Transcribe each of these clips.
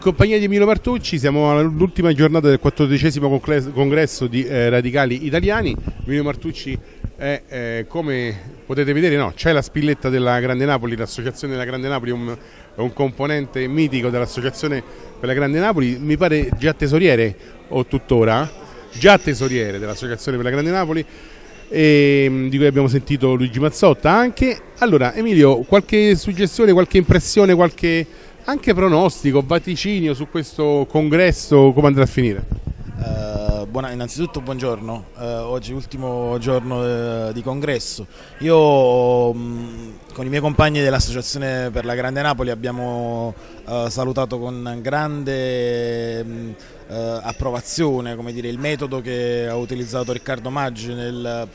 compagnia di Emilio Martucci, siamo all'ultima giornata del 14° congresso di radicali italiani. Emilio Martucci è, come potete vedere, c'è la spilletta della Grande Napoli, l'associazione della Grande Napoli è un componente mitico dell'associazione per la Grande Napoli, mi pare già tesoriere o tuttora, già tesoriere dell'associazione per la Grande Napoli, e di cui abbiamo sentito Luigi Mazzotta anche. Allora Emilio, qualche suggestione, qualche impressione, qualche anche pronostico, vaticinio su questo congresso, come andrà a finire? Innanzitutto buongiorno, oggi è l'ultimo giorno di congresso. Io con i miei compagni dell'Associazione per la Grande Napoli abbiamo salutato con grande approvazione, come dire, il metodo che ha utilizzato Riccardo Maggi nel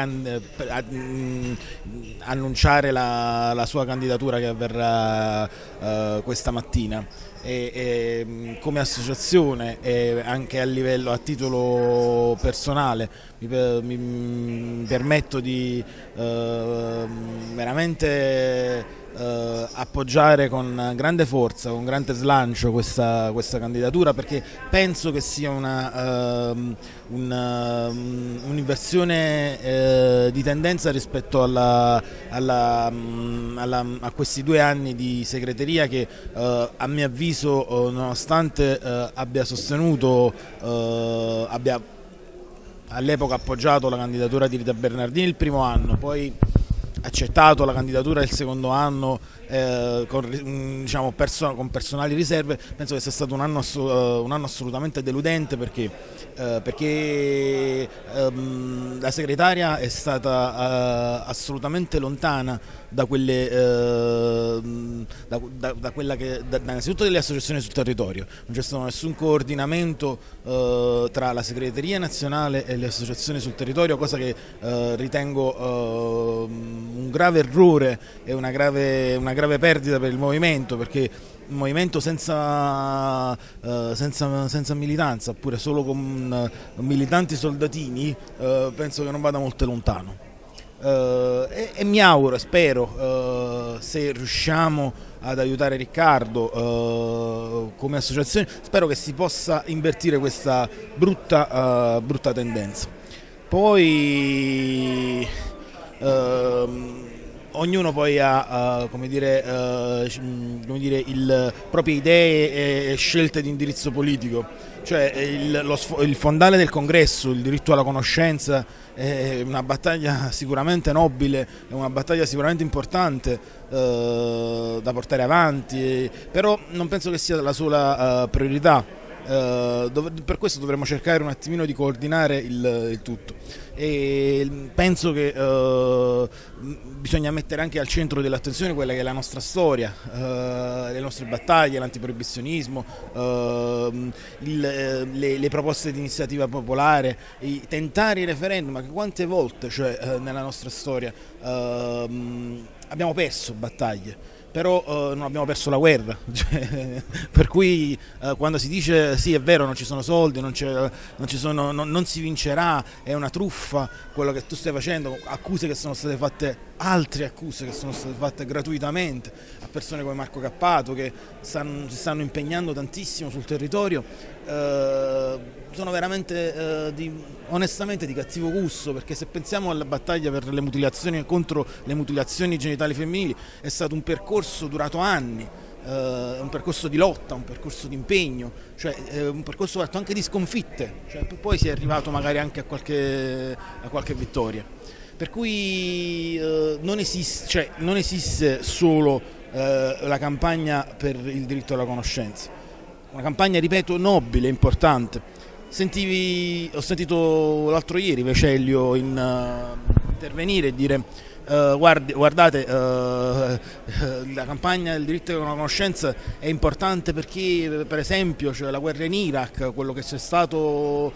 annunciare la sua candidatura che avverrà questa mattina. Come associazione e anche a titolo personale mi permetto di veramente appoggiare con grande forza, con grande slancio questa candidatura, perché penso che sia un'inversione di tendenza rispetto a questi 2 anni di segreteria che a mio avviso, nonostante abbia sostenuto, abbia all'epoca appoggiato la candidatura di Rita Bernardini il primo anno, poi accettato la candidatura il secondo anno con personali riserve, penso che sia stato un anno assolutamente deludente, perché la segretaria è stata assolutamente lontana da innanzitutto delle associazioni sul territorio. Non c'è stato nessun coordinamento tra la segreteria nazionale e le associazioni sul territorio, cosa che ritengo un grave errore e una grave perdita per il movimento, perché un movimento senza militanza, oppure solo con militanti soldatini, penso che non vada molto lontano. E mi auguro, spero, se riusciamo ad aiutare Riccardo come associazione, spero che si possa invertire questa brutta tendenza. Poi ognuno poi ha le proprie idee e scelte di indirizzo politico, cioè il fondale del congresso, il diritto alla conoscenza, è una battaglia sicuramente nobile, è una battaglia sicuramente importante da portare avanti, però non penso che sia la sola priorità. Per questo dovremmo cercare un attimino di coordinare il tutto, e penso che bisogna mettere anche al centro dell'attenzione quella che è la nostra storia, le nostre battaglie, l'antiproibizionismo, le proposte di iniziativa popolare, tentare i referendum. Ma quante volte, nella nostra storia abbiamo perso battaglie, però non abbiamo perso la guerra, per cui quando si dice sì, è vero, non ci sono soldi, non si vincerà, è una truffa quello che tu stai facendo, accuse che sono state fatte, altre accuse che sono state fatte gratuitamente a persone come Marco Cappato, che si stanno impegnando tantissimo sul territorio, sono veramente onestamente di cattivo gusto, perché se pensiamo alla battaglia per le mutilazioni, contro le mutilazioni genitali femminili, è stato un percorso durato anni, un percorso di lotta, un percorso di impegno, un percorso fatto anche di sconfitte, poi si è arrivato magari anche a qualche vittoria. Per cui non esiste solo la campagna per il diritto alla conoscenza, una campagna, ripeto, nobile, importante. Ho sentito l'altro ieri Vecellio intervenire e dire guardate, la campagna del diritto alla conoscenza è importante perché, per esempio, la guerra in Iraq, quello che c'è stato,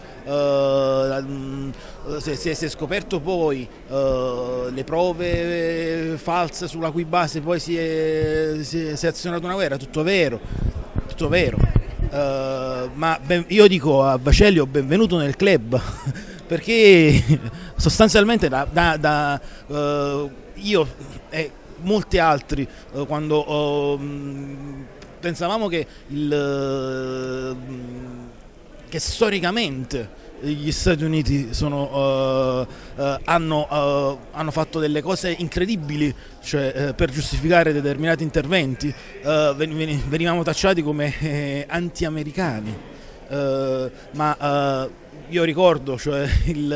si è scoperto poi, le prove false sulla cui base poi si è azionata una guerra, tutto vero. Ma io dico a Vecellio benvenuto nel club, perché sostanzialmente io e molti altri, quando pensavamo che storicamente gli Stati Uniti hanno fatto delle cose incredibili, cioè, per giustificare determinati interventi. Venivamo tacciati come anti-americani, ma io ricordo, cioè,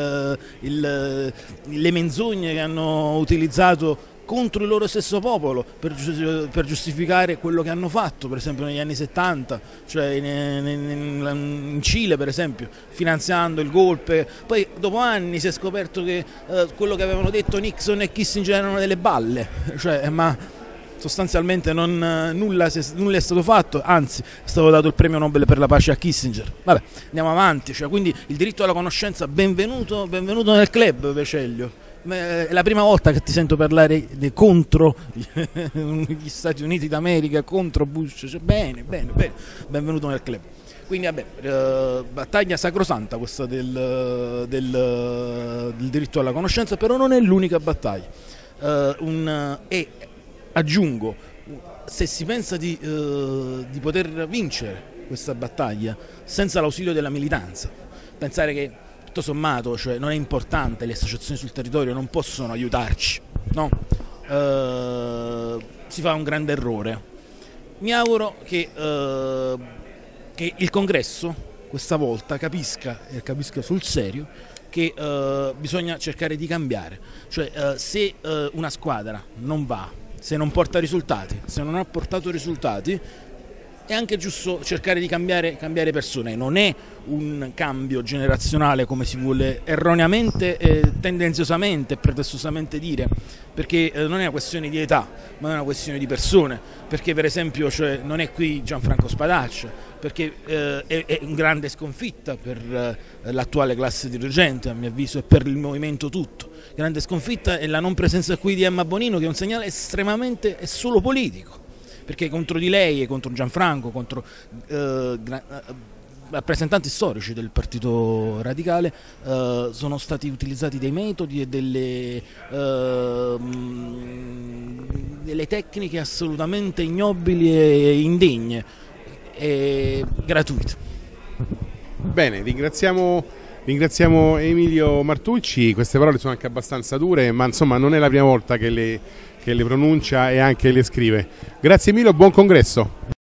le menzogne che hanno utilizzato contro il loro stesso popolo per giustificare quello che hanno fatto, per esempio negli anni 70, cioè in Cile per esempio, finanziando il golpe. Poi dopo anni si è scoperto che quello che avevano detto Nixon e Kissinger erano delle balle, cioè, ma sostanzialmente nulla è stato fatto, anzi è stato dato il premio Nobel per la pace a Kissinger. Vabbè, andiamo avanti, cioè, quindi il diritto alla conoscenza, benvenuto nel club, Vecellio. È la prima volta che ti sento parlare contro gli Stati Uniti d'America, contro Bush, cioè, bene, benvenuto nel club. Quindi vabbè, battaglia sacrosanta questa del diritto alla conoscenza, però non è l'unica battaglia. E aggiungo, se si pensa di poter vincere questa battaglia senza l'ausilio della militanza, pensare che tutto sommato, cioè, non è importante, le associazioni sul territorio non possono aiutarci, no? Si fa un grande errore. Mi auguro che il Congresso questa volta capisca sul serio che bisogna cercare di cambiare, cioè se una squadra non va, se non porta risultati, se non ha portato risultati, è anche giusto cercare di cambiare persone. Non è un cambio generazionale come si vuole erroneamente, tendenziosamente e pretestuosamente dire, perché non è una questione di età, ma è una questione di persone, perché per esempio, cioè, non è qui Gianfranco Spadaccia, perché è una grande sconfitta per l'attuale classe dirigente, a mio avviso, e per il movimento tutto. Grande sconfitta è la non presenza qui di Emma Bonino, che è un segnale estremamente, è solo politico, perché contro di lei e contro Gianfranco, contro rappresentanti storici del Partito Radicale, sono stati utilizzati dei metodi e delle tecniche assolutamente ignobili e indegne e gratuite. Bene, ringraziamo Emilio Martucci. Queste parole sono anche abbastanza dure, ma insomma non è la prima volta che le pronuncia e anche le scrive. Grazie Emilio, buon congresso.